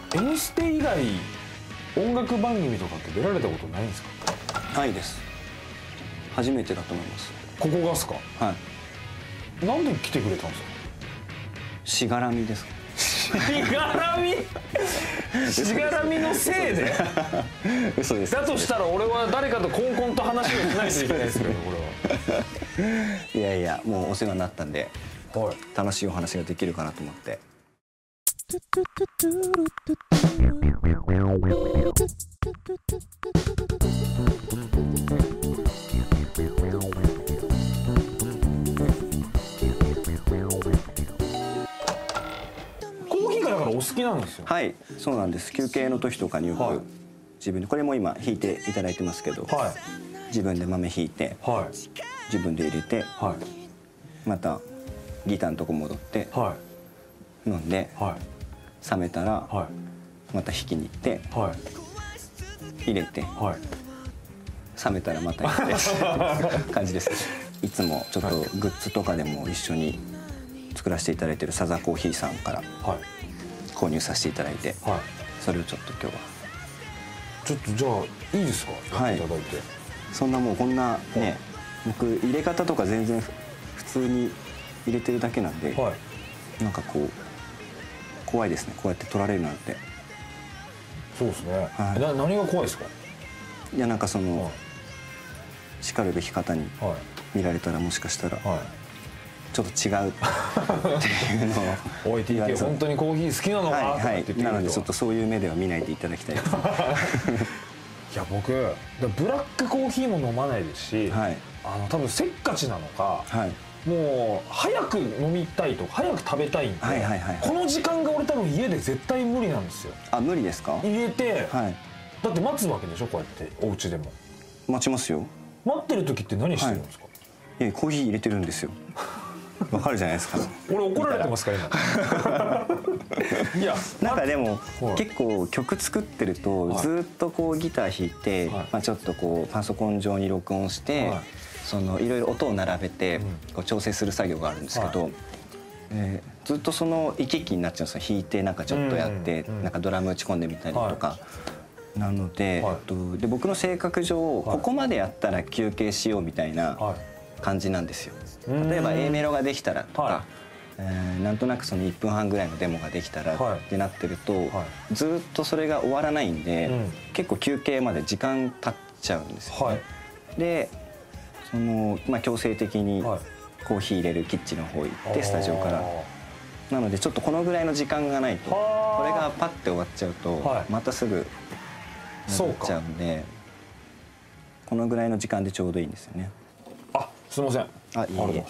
Mステ以外音楽番組とかって出られたことないんですか？ ないです。初めてだと思います。 ここがっすか？ はい。 なんで来てくれたんですか？ しがらみですか？ しがらみ？しがらみのせいで？ 嘘です。 だとしたら俺は誰かとコンコンと話をしないといけないですけど、これは。 いやいや、もうお世話になったんで、 はい、 楽しいお話ができるかなと思って。 だからお好きなんですよ。 はい、そうなんです。休憩の時とかによく自分で、これも今弾いていただいてますけど、はい、自分で豆弾いて、はい、自分で入れて、はい、またギターのとこ戻って、はい、飲んで、はい、冷めたら、はい、また弾きに行って、はい、入れて、はい、冷めたらまた入れて感じです。いつもちょっとグッズとかでも一緒に作らせていただいてるサザコーヒーさんから、はい、購入させていただいて、はい、それをちょっと今日はちょっとじゃあいいですか、やっていただいて。 そんなもうこんなね、僕入れ方とか全然普通に入れてるだけなんで、はい、なんかこう怖いですね、こうやって取られるなんて。 そうですね、はい、何が怖いですか？ いや、なんかその、はい、しかるべき方に見られたらもしかしたら、はい、ちょっと違うっていうのをおい TK 本当にコーヒー好きなのかって言ってみると、 なのでちょっとそういう目では見ないでいただきたいです。 いや僕ブラックコーヒーも飲まないですし、はい、多分せっかちなのか、はい、もう早く飲みたいとか早く食べたいんで、この時間が俺多分家で絶対無理なんですよ。 あ、無理ですか？ 入れて、はい、だって待つわけでしょ、こうやってお家でも。待ちますよ。 待ってる時って何してるんですか？ はい、コーヒー入れてるんですよ。わかるじゃないですか。 俺怒られてますから今。いや、 なんかでも結構曲作ってるとずっとこうギター弾いて、まあちょっとこうパソコン上に録音して、そのいろいろ音を並べてこう調整する作業があるんですけど、ずっとその行き来になっちゃうんですよ。弾いてなんかちょっとやってなんかドラム打ち込んでみたりとか。なので、で僕の性格上ここまでやったら休憩しようみたいな感じなんですよ。例えば A メロができたらとか、なんとなくその1分半ぐらいのデモができたらってなってると、ずっとそれが終わらないんで、結構休憩まで時間経っちゃうんですよね。でその、まあ、強制的にコーヒー入れるキッチンの方行ってスタジオから。なのでちょっとこのぐらいの時間がないと、これがパッて終わっちゃうとまたすぐなっちゃうんで、このぐらいの時間でちょうどいいんですよね。 あ、すいません。 あ、いいえ。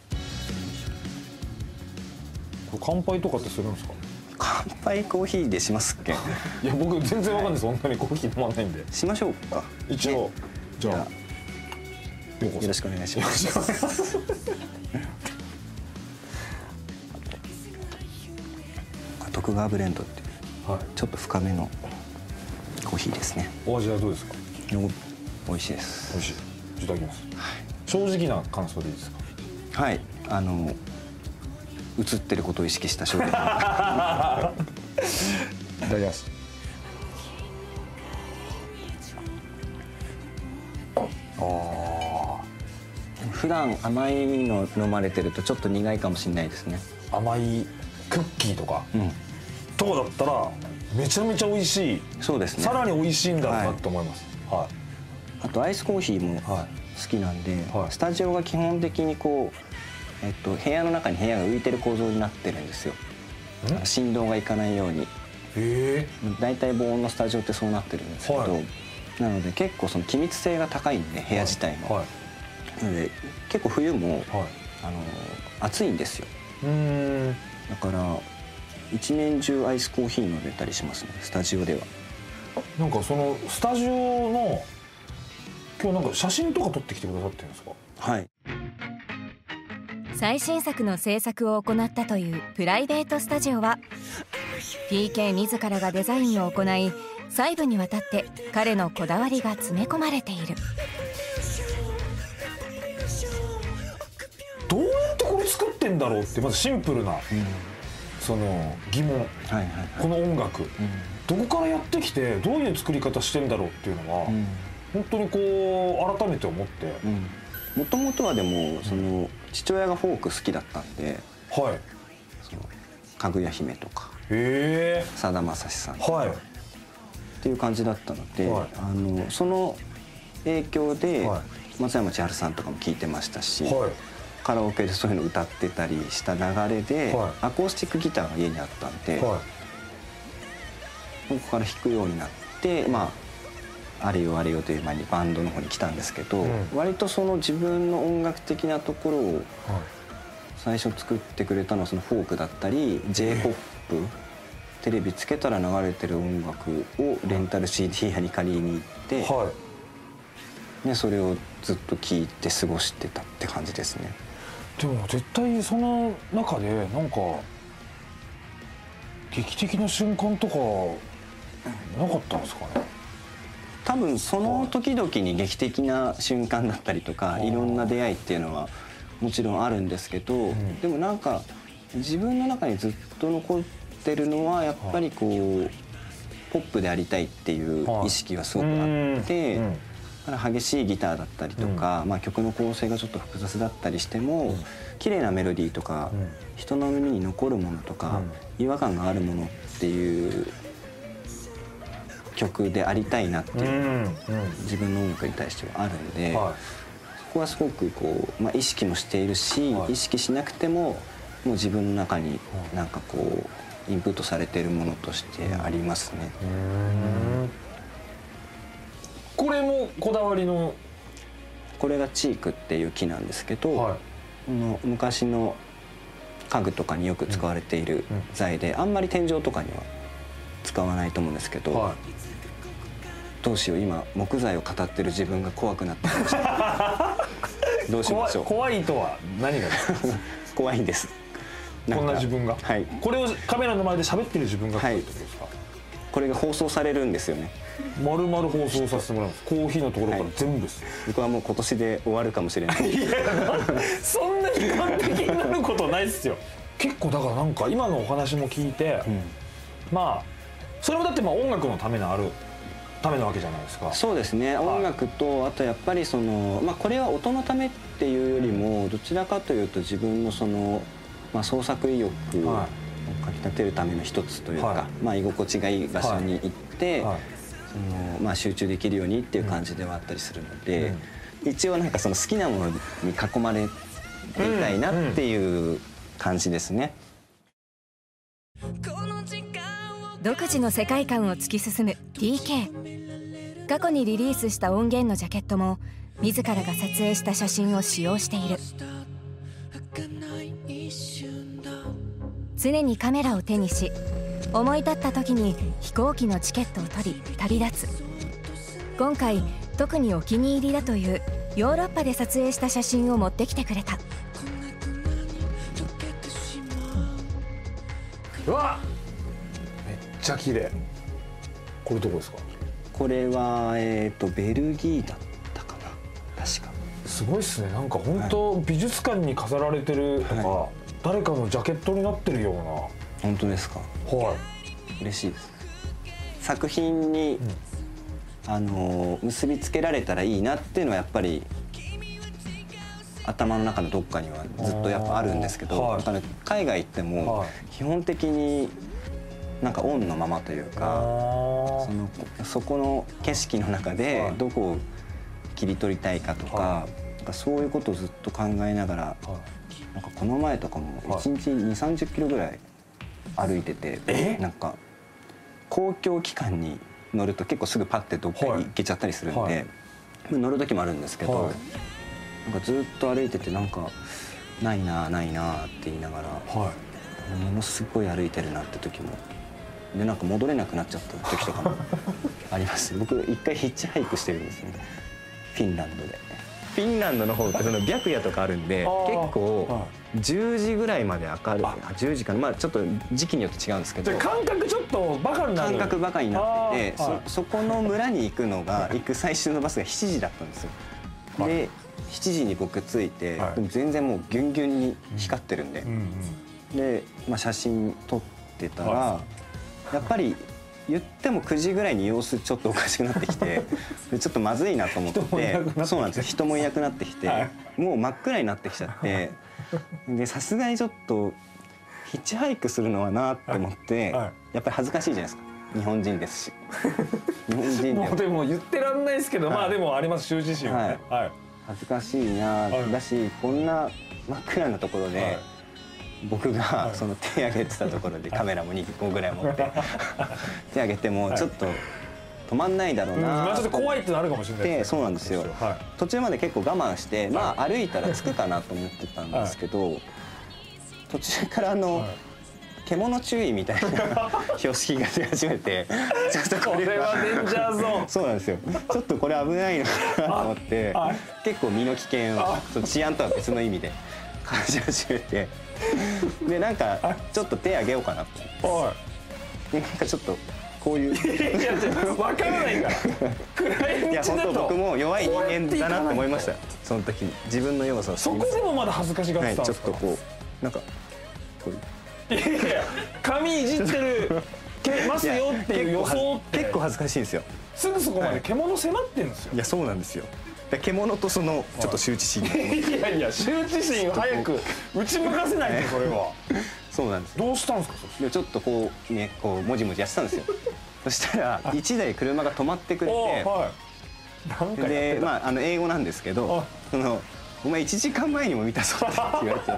これ乾杯とかってするんですか？ 乾杯コーヒーでしますっけ？ いや僕全然わかんないです。本当にコーヒー飲まないんで。 しましょうか。 一応じゃあよろしくお願いします。徳川ブレンドっていう、はい、ちょっと深めのコーヒーですね。 お味はどうですか？ 美味しいです。 美味しい。いただきます。はい、正直な感想でいいですか？ はい、映ってることを意識した正直。いただきます。 普段甘いの飲まれてるとちょっと苦いかもしれないですね。 甘いクッキーとか、とかだったらめちゃめちゃ美味しい。そうですね。さらに美味しいんだろうなと思います。はい。 あとアイスコーヒーも好きなんで、スタジオが基本的にこう、部屋の中に部屋が浮いてる構造になってるんですよ。振動がいかないように。だいたい防音のスタジオってそうなってるんですけど、なので結構その機密性が高いんで部屋自体も。なので結構冬も暑いんですよ。だから一年中アイスコーヒー飲めたりしますね、スタジオでは。 なんかそのスタジオの今日なんか写真とか撮ってきてくださってるんですか？ はい。 最新作の制作を行ったというプライベートスタジオは TK 自らがデザインを行い、細部にわたって彼のこだわりが詰め込まれている。どうやってこれ作ってんだろうって、まずシンプルな、 その疑問、この音楽、どこからやってきてどういう作り方してんだろうっていうのは、本当にこう改めて思って。 もともとはでもその父親がフォーク好きだったんで、はい、そのかぐや姫とかさだまさしさんとかっていう感じだったので、その影響で松山千春さんとかも聴いてましたし、カラオケでそういうの歌ってたりした流れで、アコースティックギターが家にあったんで、ここから弾くようになって、まああれよあれよという前にバンドの方に来たんですけど、割とその自分の音楽的なところを最初作ってくれたのはそのフォークだったり J−POP、テレビつけたら流れてる音楽をレンタル CD 屋に借りに行って、でそれをずっと聴いて過ごしてたって感じですね。 でも絶対その中でなんか劇的な瞬間とかなかったんですかね。 多分その時々に劇的な瞬間だったりとかいろんな出会いっていうのはもちろんあるんですけど、でもなんか自分の中にずっと残ってるのはやっぱりこうポップでありたいっていう意識がすごくあって、激しいギターだったりとか、まあ曲の構成がちょっと複雑だったりしても綺麗なメロディーとか人の耳に残るものとか違和感があるものっていう曲でありたいなっていう自分の音楽に対してはあるんで、そこはすごくこう、まあ、意識もしているし、意識しなくてももう自分の中になんかこうインプットされているものとしてありますね。 これもこだわりの？ これがチークっていう木なんですけど、昔の家具とかによく使われている材で、あんまり天井とかには使わないと思うんですけど、どうしよう今木材を語ってる自分が怖くなってきました。どうしましょう。 怖いとは何がですか？ 怖いんです。 こんな自分が、これをカメラの前で喋ってる自分が怖いってことですか？ これが放送されるんですよね。 丸々放送させてもらいます。コーヒーのところから全部です。 僕はもう今年で終わるかもしれない。 いやそんなに完璧になることないっすよ。結構だからなんか今のお話も聞いて、まあそれもだってまあ音楽のためのためなわけじゃないですか。 そうですね。音楽とあとやっぱりそのまあこれは音のためっていうよりもどちらかというと自分のそのまあ創作意欲をかき立てるための一つというか、まあ居心地がいい場所に行って、そのまあ集中できるようにっていう感じではあったりするので、一応なんかその好きなものに囲まれていたいなっていう感じですね。 独自の世界観を突き進む TK。 過去にリリースした音源のジャケットも自らが撮影した写真を使用している。常にカメラを手にし、思い立った時に飛行機のチケットを取り旅立つ。今回特にお気に入りだというヨーロッパで撮影した写真を持ってきてくれた。 うわっめっちゃ綺麗。これどこですか？ これはベルギーだったかな、確か。 すごいっすね。なんか本当美術館に飾られてるとか、誰かのジャケットになってるような。 本当ですか？はい。嬉しいです。作品に、結びつけられたらいいなっていうのはやっぱり頭の中のどっかにはずっとやっぱあるんですけど、だから海外行っても基本的になんかオンのままというか、そこの景色の中でどこを切り取りたいかとか、なんかそういうことをずっと考えながら、なんかこの前とかも1日2、30キロぐらい歩いてて、なんか公共機関に乗ると結構すぐパッてどっかに行けちゃったりするんで、乗る時もあるんですけど、なんかずっと歩いててなんかないなないなって言いながら、ものすごい歩いてるなって時もで、なんか戻れなくなっちゃった時とかもあります。僕一回ヒッチハイクしてるんですよね、フィンランドで。フィンランドの方ってその白夜とかあるんで、結構10時ぐらいまで明るい。10時かな、まあちょっと時期によって違うんですけど、 感覚ちょっとバカになる。 感覚バカになってて、そこの村に行く最終のバスが7時だったんですよ。で7時に僕着いて、全然もうギュンギュンに光ってるんで、 で、写真撮ってたら、やっぱり言っても9時ぐらいに様子ちょっとおかしくなってきてちょっとまずいなと思って、そうなんですよ、人もいなくなってきて、もう真っ暗になってきちゃって、でさすがにちょっとヒッチハイクするのはなって思って、やっぱり恥ずかしいじゃないですか、日本人ですし。日本人もうでも言ってらんないですけど、まあでもあります、羞恥心はね。 恥ずかしいな、だしこんな真っ暗なところで僕がその手挙げてたところでカメラも2個ぐらい持って手挙げてもちょっと止まんないだろうな、 ちょっと怖いってなるかもしれないですね。 そうなんですよ。途中まで結構我慢して、歩いたら着くかなと思ってたんですけど、途中から獣注意みたいな標識が出始めて、ちょっとこれはデンジャーゾーン。 そうなんですよ。ちょっとこれ危ないのかなと思って、結構身の危険を治安とは別の意味で感じ始めて、でなんかちょっと手あげようかなと思って、なんかちょっとこういういや分からないから暗い道だと。 本当僕も弱い人間だなって思いました、その時に。自分の弱さをそこでもまだ恥ずかしがってたんですか。 ちょっとこうなんかこういう。 いやいや、髪いじってるますよっていう予想って。 結構恥ずかしいんですよ。 すぐそこまで獣迫ってんですよ。 いやそうなんですよ。獣とそのちょっと羞恥心。 いやいや、羞恥心を早く打ち向かせないと、それは。 そうなんです。 どうしたんですか。 ちょっとこうね、こうもじもじやってたんですよ。そしたら1台車が止まってくれて、で英語なんですけど、お前1時間前にも見たぞって言われて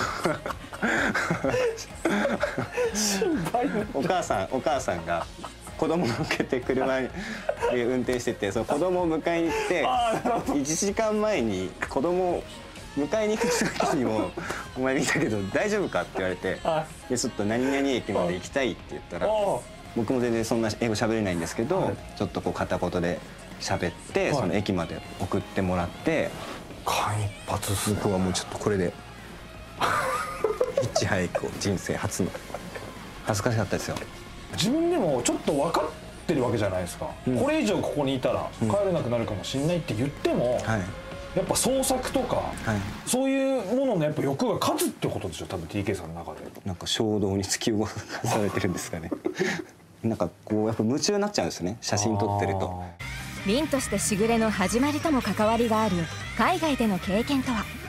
お母さんが子供を乗っけて車で運転してて、その子供を迎えに行って1時間前に子供を迎えに行く時にも「お前見たけど大丈夫か?」って言われて「ちょっと何々駅まで行きたい」って言ったら、僕も全然そんな英語喋れないんですけど、ちょっとこう片言で喋って、その駅まで送ってもらって。 間一髪。 僕はもうちょっとこれでヒッチハイクを人生初の。恥ずかしかったですよ。 自分でもちょっと分かってるわけじゃないですか、これ以上ここにいたら帰れなくなるかもしれないって言っても、やっぱ創作とか、そういうもののやっぱ欲が勝つってことでしょ、多分 TK さんの中で。 なんか衝動に突き動かされてるんですかね。なんかこうやっぱ夢中になっちゃうんですね、写真撮ってると。 凛としてしぐれの始まりとも関わりがある海外での経験とは。